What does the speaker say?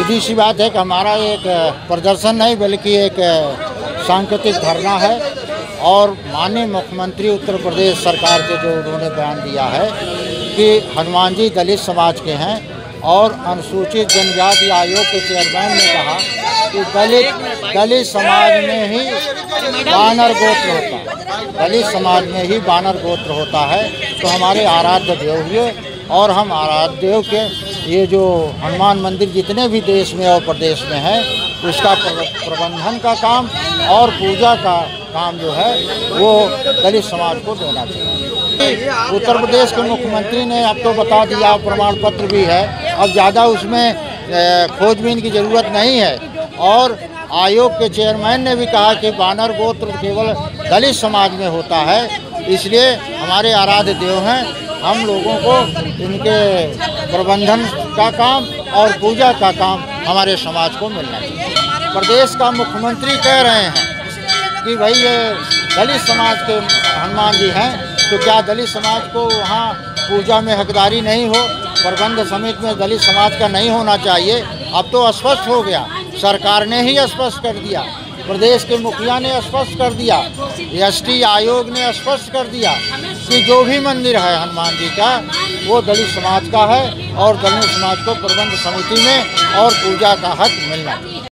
सीधी सी बात है कि हमारा एक प्रदर्शन नहीं बल्कि एक सांकेतिक धरना है और माननीय मुख्यमंत्री उत्तर प्रदेश सरकार के जो उन्होंने बयान दिया है कि हनुमान जी दलित समाज के हैं और अनुसूचित जनजाति आयोग के चेयरमैन ने कहा कि दलित समाज में ही बानर गोत्र होता है, दलित समाज में ही बानर गोत्र होता है। तो हमारे आराध्य देव हुए और हम आराध्य देव के ये जो हनुमान मंदिर जितने भी देश में और प्रदेश में है उसका प्रबंधन का काम और पूजा का काम जो है वो दलित समाज को देना चाहिए। उत्तर प्रदेश के मुख्यमंत्री ने अब तो बता दिया, प्रमाण पत्र भी है, अब ज़्यादा उसमें खोजबीन की ज़रूरत नहीं है। और आयोग के चेयरमैन ने भी कहा कि बानर गोत्र केवल दलित समाज में होता है, इसलिए हमारे आराध्य देव हैं, हम लोगों को इनके प्रबंधन का काम और पूजा का काम हमारे समाज को मिलना चाहिए। प्रदेश का मुख्यमंत्री कह रहे हैं कि भाई ये दलित समाज के हनुमान जी हैं, तो क्या दलित समाज को वहाँ पूजा में हकदारी नहीं हो, प्रबंध समिति में दलित समाज का नहीं होना चाहिए? अब तो स्पष्ट हो गया, सरकार ने ही स्पष्ट कर दिया, प्रदेश के मुखिया ने स्पष्ट कर दिया, एसटी आयोग ने स्पष्ट कर दिया कि जो भी मंदिर है हनुमान जी का वो दलित समाज का है और दलित समाज को प्रबंध समिति में और पूजा का हक मिलना चाहिए।